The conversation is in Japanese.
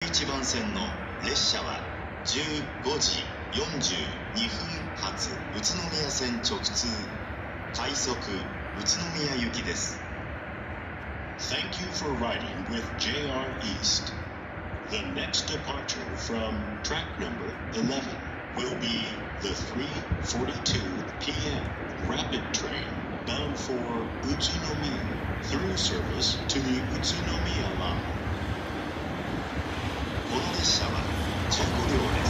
11番線の列車は15時42分発宇都宮線直通快速宇都宮行きです。 Thank you for riding with JR East. The next departure from track number 11 will be the 3:42 p.m. rapid train bound for Utsunomiya through service to the Utsunomiya line. この列車は15両です。